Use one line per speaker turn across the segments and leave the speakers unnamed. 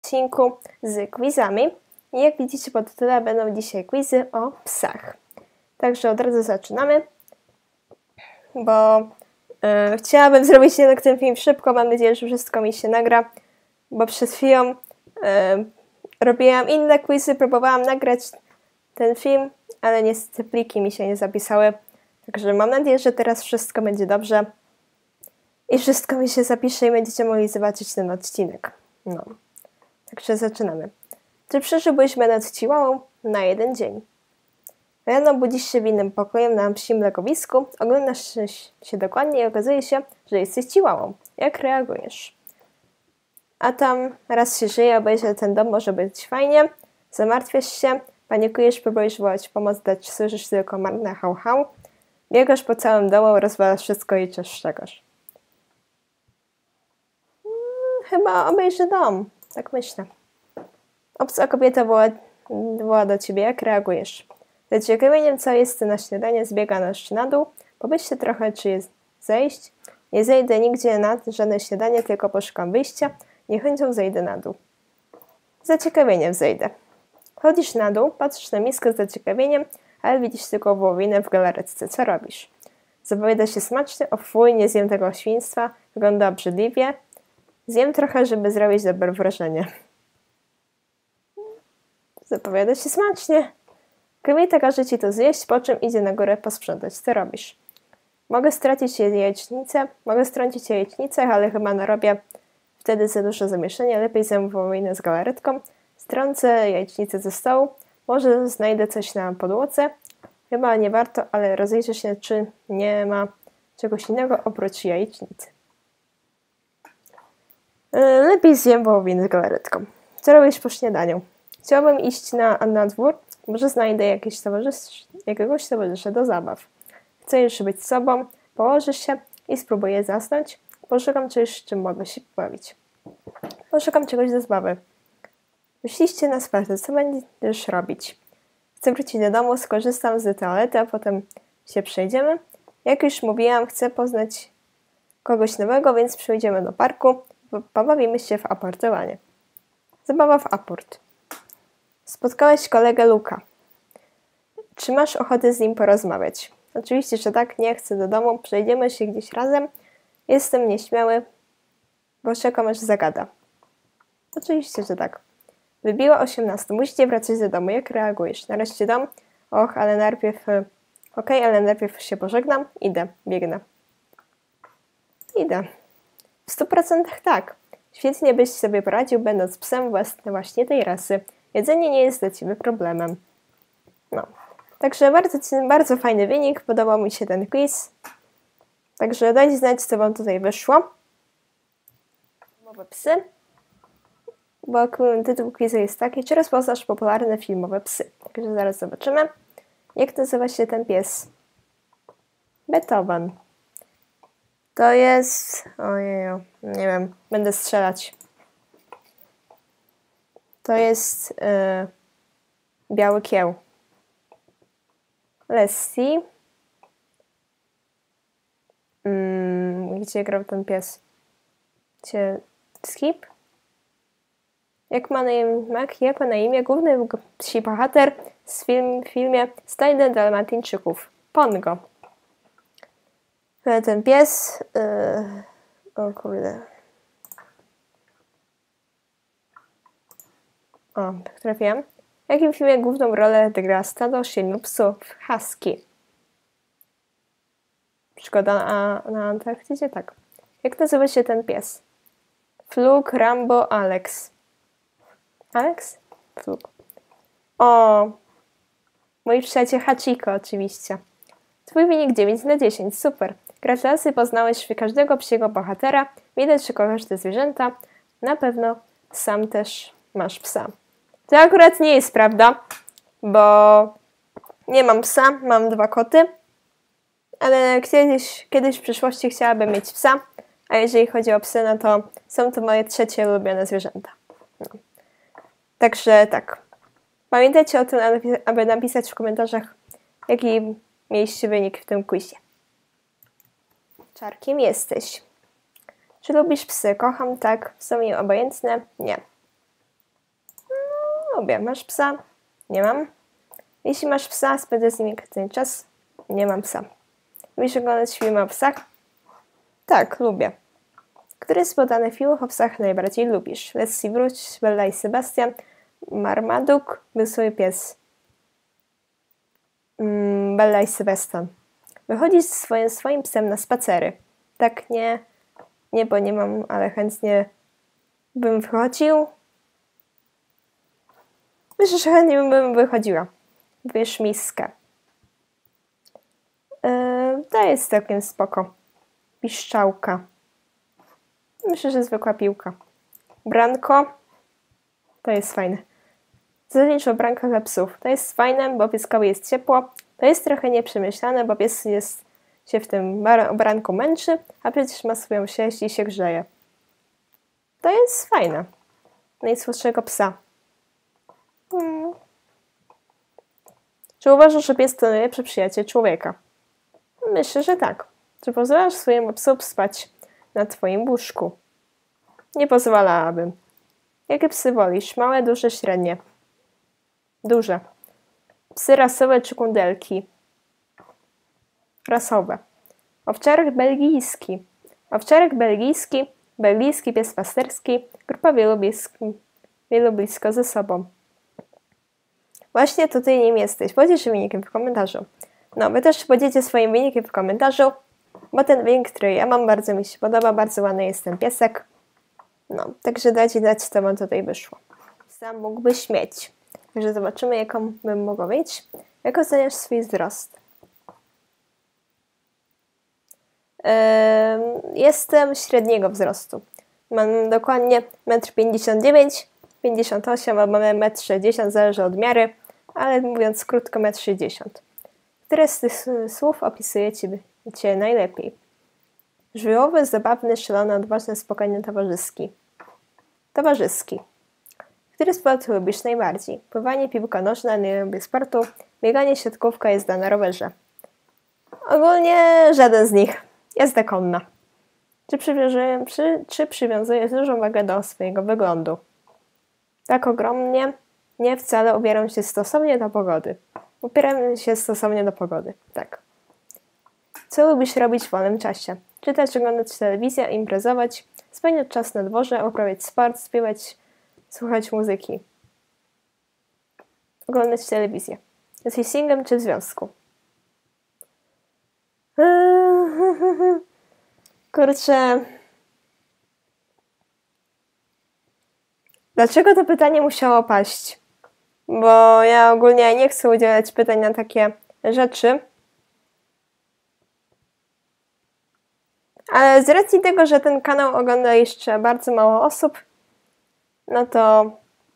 odcinku z quizami. I jak widzicie po tytule, będą dzisiaj quizy o psach. Także od razu zaczynamy, bo chciałabym zrobić jednak ten film szybko. Mam nadzieję, że wszystko mi się nagra, bo przed chwilą robiłam inne quizy, próbowałam nagrać ten film, ale niestety pliki mi się nie zapisały. Także mam nadzieję, że teraz wszystko będzie dobrze i wszystko mi się zapisze i będziecie mogli zobaczyć ten odcinek. No. Także zaczynamy. Czy przeżyłbyś będąc chihuahuą na jeden dzień? Rano budzisz się w innym pokoju na psim legowisku, oglądasz się dokładnie i okazuje się, że jesteś chihuahuą. Jak reagujesz? A tam raz się żyje, obejrzeć ten dom może być fajnie, zamartwiasz się, panikujesz, próbujesz wołać pomoc, lecz słyszysz tylko marne hał. Biegasz po całym domu, rozwalasz wszystko i czegoś. Chyba obejrzy dom, tak myślę. Obca kobieta woła do ciebie, jak reagujesz? Zaciekawieniem, co jest na śniadanie, zbiegasz na dół, pomyśl trochę, czy jest zejść. Nie zejdę nigdzie na żadne śniadanie, tylko poszukam wyjścia. Niechęcią zejdę na dół. Z zaciekawieniem zejdę. Chodzisz na dół, patrzysz na miskę z zaciekawieniem, ale widzisz tylko wołowinę w galaretce. Co robisz? Zapowiada się smacznie. O fuj, nie zjem tego świństwa. Wygląda obrzydliwie. Zjem trochę, żeby zrobić dobre wrażenie. Zapowiada się smacznie. Kobieta każe ci to zjeść, po czym idzie na górę posprzątać. Co robisz? Mogę strącić jajecznicę, ale chyba narobię wtedy za dużo zamieszania. Lepiej zjem wołowinę z galaretką. Strącę jajecznicę ze stołu. Może znajdę coś na podłodze. Chyba nie warto, ale rozejrzę się, czy nie ma czegoś innego oprócz jajecznicy. Lepiej zjem wołowinę z galaretką. Co robisz po śniadaniu? Chciałbym iść na dwór. Może znajdę jakiegoś towarzysza do zabaw. Chcę już być sobą. Położę się i spróbuję zasnąć. Poszukam czegoś, czym mogę się pobawić. Poszukam czegoś do zabawy. Wyszliście na spacer. Co będziesz robić? Chcę wrócić do domu, skorzystam z toalety, a potem się przejdziemy. Jak już mówiłam, chcę poznać kogoś nowego, więc przyjdziemy do parku. Pobawimy się w aportowanie. Zabawa w aport. Spotkałeś kolegę Luka. Czy masz ochotę z nim porozmawiać? Oczywiście, że tak, nie chcę do domu, przejdziemy się gdzieś razem. Jestem nieśmiały, bo czekam aż zagada. Oczywiście, że tak. Wybiło 18. Musicie wracać do domu. Jak reagujesz? Nareszcie dom? Och, ale najpierw... ale najpierw się pożegnam. Idę, biegnę. Idę. W 100% tak. Świetnie byś sobie poradził, będąc psem właśnie tej rasy. Jedzenie nie jest dla ciebie problemem. No. Także bardzo fajny wynik. Podobał mi się ten quiz. Także dajcie znać, co wam tutaj wyszło. Filmowe psy. Bo tytuł quizu jest taki: czy rozpoznasz popularne filmowe psy? Także zaraz zobaczymy. Jak nazywa się ten pies? Beethoven. To jest... Ojeju, nie wiem. Będę strzelać. To jest biały kieł. Lassie. Gdzie grał ten pies? Skip? Jak ma na imię główny psi bohater w filmie Stajny Dalmatyńczyków? Pongo. Ten pies... o kurde. O, tak trafiłem. W jakim filmie główną rolę odegra stado 7 psów? Husky. Przygoda na Antarktydzie? Tak. Jak nazywa się ten pies? Flug, Rambo, Alex. Alex? Flug. O! Mój przyjaciel Hachiko, oczywiście. Twój wynik 9 na 10. Super. Gratulacje, poznałeś każdego psiego bohatera. Widać, że kochasz te zwierzęta. Na pewno sam też masz psa. To akurat nie jest prawda, bo nie mam psa, mam 2 koty, ale kiedyś w przyszłości chciałabym mieć psa, a jeżeli chodzi o psy, no to są to moje 3. ulubione zwierzęta. No. Także tak. Pamiętajcie o tym, aby napisać w komentarzach, jaki mieliście wynik w tym quizie. Czarkiem jesteś. Czy lubisz psy? Kocham, tak. Są mi obojętne? Nie. Lubię. Masz psa? Nie mam. Jeśli masz psa, spędzę z nim ten czas? Nie mam psa. Lubisz oglądać filmy o psach? Tak, lubię. Który z podanych filmów o psach najbardziej lubisz? Leslie Wróć, Bella i Sebastian, Marmaduke, Był sobie pies. Bella i Sebastian. Wychodzić ze swoim psem na spacery. Tak, nie. Nie, bo nie mam, ale chętnie bym wychodził. Myślę, że chętnie bym wychodziła. Wiesz, miskę. To jest całkiem spoko. Piszczałka. Myślę, że zwykła piłka. Branko. To jest fajne. Zasadniczo branka dla psów. To jest fajne, bo pieskowi jest ciepło. To jest trochę nieprzemyślane, bo pies się w tym branku męczy, a przecież ma swoją sierść i się grzeje. To jest fajne. Najsłodszego psa. Czy uważasz, że pies to najlepszy przyjaciel człowieka? Myślę, że tak. Czy pozwalasz swojemu psu spać na twoim łóżku? Nie pozwalałabym. Jakie psy wolisz? Małe, duże, średnie? Duże. Psy rasowe czy kundelki? Rasowe. Owczarek belgijski. Owczarek belgijski, belgijski pies pasterski, grupa wielu blisko ze sobą. Właśnie tutaj nim jesteś. Podziel się wynikiem w komentarzu. No, wy też podzielcie swoim wynikiem w komentarzu, bo ten wynik, który ja mam, bardzo mi się podoba, bardzo ładny jest ten piesek. No, także dajcie znać, co wam tutaj wyszło. Sam mógłbyś mieć. Także zobaczymy, jaką bym mogła mieć. Jak oceniasz swój wzrost? Jestem średniego wzrostu. Mam dokładnie 1,59 m, 58 albo 1,60 m, zależy od miary, ale mówiąc krótko 1,60 m. Które z tych słów opisuje cię najlepiej? Żywiołowy, zabawny, szalony, odważny, spokojny, towarzyski. Towarzyski. Który sport lubisz najbardziej? Pływanie, piłka nożna, nie lubię sportu, bieganie, siatkówka, jazda na rowerze. Ogólnie żaden z nich. Jazda konna. Czy przywiązujesz dużą wagę do swojego wyglądu? Tak ogromnie? Nie, wcale ubieram się stosownie do pogody. Ubieram się stosownie do pogody, tak. Co lubisz robić w wolnym czasie? Czytać, oglądać telewizję, imprezować, spędzać czas na dworze, uprawiać sport, śpiewać, słuchać muzyki. Oglądać telewizję. Jesteś singlem czy w związku? Kurczę. Dlaczego to pytanie musiało paść? Bo ja ogólnie nie chcę udzielać pytań na takie rzeczy. Ale z racji tego, że ten kanał ogląda jeszcze bardzo mało osób, no to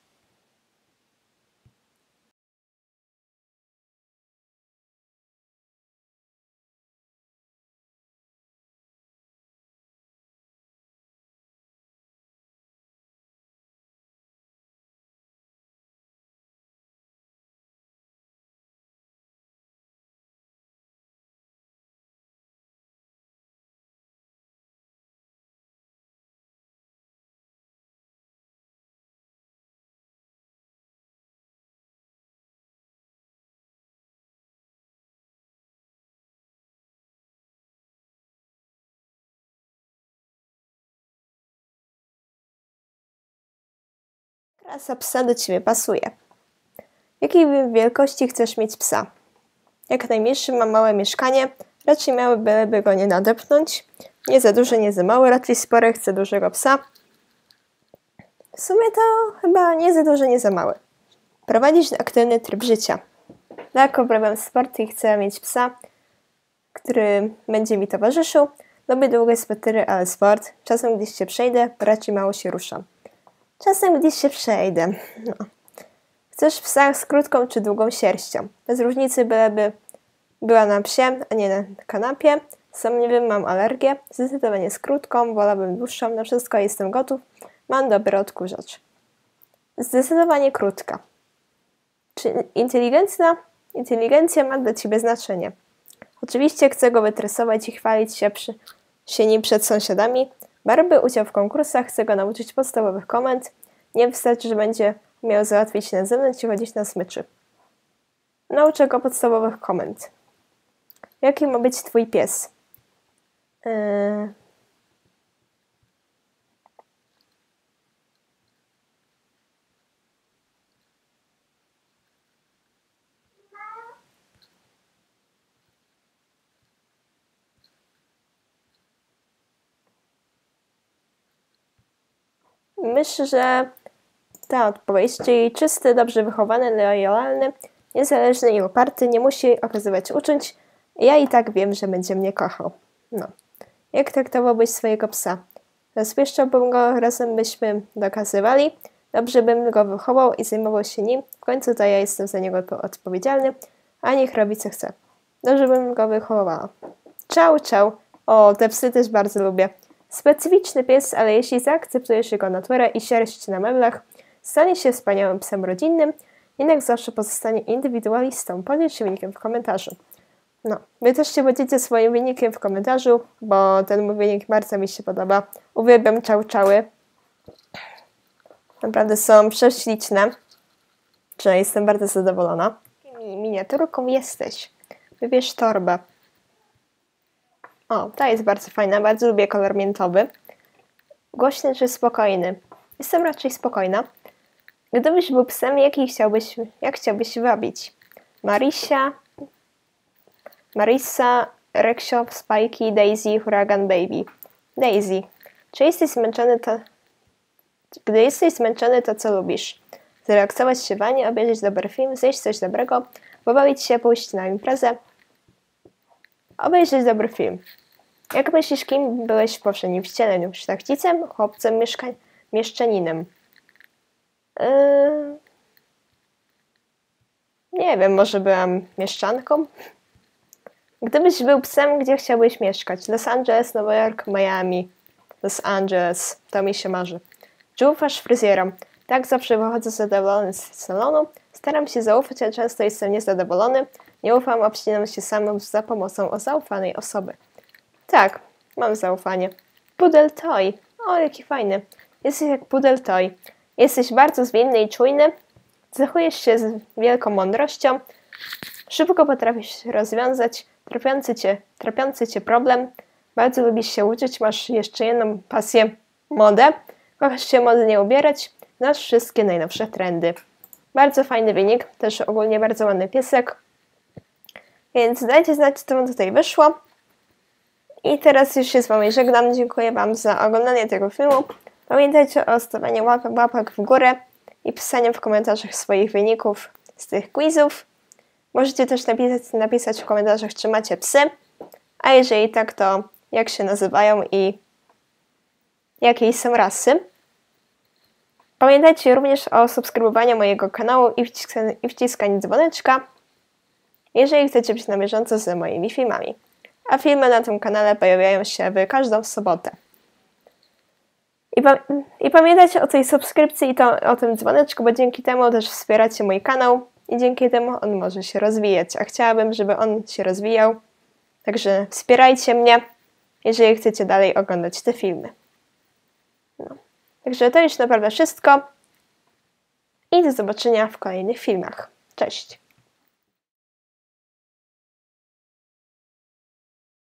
rasa psa do ciebie pasuje. Jakiej wielkości chcesz mieć psa? Jak najmniejszy ma małe mieszkanie, raczej miały byleby go nie nadepnąć. Nie za duży, nie za mały, raczej spory, chcę dużego psa. W sumie to chyba nie za duży, nie za mały. Prowadzić aktywny tryb życia. Tak, uprawiam sport i chcę mieć psa, który będzie mi towarzyszył. Lubię długie spacery, ale sport. Czasem gdzieś się przejdę, raczej mało się ruszam. Czasem gdzieś się przejdę. No. Chcesz psa z krótką czy długą sierścią? Bez różnicy, byleby była na psie, a nie na kanapie. Sam nie wiem, mam alergię. Zdecydowanie z krótką, wolałabym dłuższą. Na wszystko jestem gotów. Mam dobry odkurzacz. Zdecydowanie krótka. Czy inteligencja ma dla ciebie znaczenie? Oczywiście chcę go wytresować i chwalić się nim przed sąsiadami. Brałby udział w konkursach, chcę go nauczyć podstawowych komend. Nie wystarczy, że będzie Miał załatwić na zewnątrz i chodzić na smyczy. Nauczę go podstawowych komend. Jaki ma być twój pies? Myślę, że ta odpowiedź, czyli czysty, dobrze wychowany, lojalny, niezależny i uparty, nie musi okazywać uczuć. Ja i tak wiem, że będzie mnie kochał. No. Jak traktowałbyś swojego psa? Rozpieszczałbym go, razem byśmy dokazywali. Dobrze bym go wychował i zajmował się nim. W końcu to ja jestem za niego odpowiedzialny, a niech robi co chce. Dobrze bym go wychowała. Ciao, ciao. O, te psy też bardzo lubię. Specyficzny pies, ale jeśli zaakceptujesz jego naturę i sierść na meblach, stanie się wspaniałym psem rodzinnym, jednak zawsze pozostanie indywidualistą. Podziel się wynikiem w komentarzu. No, wy też się podzielcie swoim wynikiem w komentarzu, bo ten mój wynik bardzo mi się podoba. Uwielbiam czał-czały. Naprawdę są prześliczne. Że jestem bardzo zadowolona. Miniaturką jesteś. Wybierz torbę. O, ta jest bardzo fajna. Bardzo lubię kolor miętowy. Głośny czy spokojny? Jestem raczej spokojna. Gdybyś był psem, jak chciałbyś wabić? Marissa, Reksio, Spajki, Daisy, Huragan, Baby. Daisy. Gdy jesteś zmęczony, to co lubisz? Zrelaksować się w wanie, obejrzeć dobry film, zjeść coś dobrego, pobawić się, pójść na imprezę, obejrzeć dobry film. Jak myślisz, kim byłeś w poprzednim wcieleniu? Szlachcicem, chłopcem, mieszczaninem? Nie wiem, może byłam mieszczanką? Gdybyś był psem, gdzie chciałbyś mieszkać? Los Angeles, Nowy Jork, Miami. Los Angeles, to mi się marzy. Czy ufasz fryzjerom? Tak, zawsze wychodzę zadowolony z salonu. Staram się zaufać, ale często jestem niezadowolony. Nie ufam, obcinam się samym za pomocą zaufanej osoby. Tak, mam zaufanie. Pudel Toy. O, jaki fajny. Jesteś jak Pudel Toy. Jesteś bardzo zwinny i czujny. Cechujesz się z wielką mądrością. Szybko potrafisz rozwiązać trapiący cię problem. Bardzo lubisz się uczyć. Masz jeszcze jedną pasję. Modę. Kochasz się modnie ubierać. Znasz wszystkie najnowsze trendy. Bardzo fajny wynik. Też ogólnie bardzo ładny piesek. Więc dajcie znać, co wam tutaj wyszło. I teraz już się z wami żegnam. Dziękuję wam za oglądanie tego filmu. Pamiętajcie o stawianiu łapek w górę i pisaniu w komentarzach swoich wyników z tych quizów. Możecie też napisać w komentarzach, czy macie psy. A jeżeli tak, to jak się nazywają i jakiej są rasy. Pamiętajcie również o subskrybowaniu mojego kanału i wciskaniu dzwoneczka, jeżeli chcecie być na bieżąco z moimi filmami. A filmy na tym kanale pojawiają się w każdą sobotę. I pamiętajcie o tej subskrypcji i o tym dzwoneczku, bo dzięki temu też wspieracie mój kanał i dzięki temu on może się rozwijać. A chciałabym, żeby on się rozwijał. Także wspierajcie mnie, jeżeli chcecie dalej oglądać te filmy. No. Także to już naprawdę wszystko i do zobaczenia w kolejnych filmach. Cześć!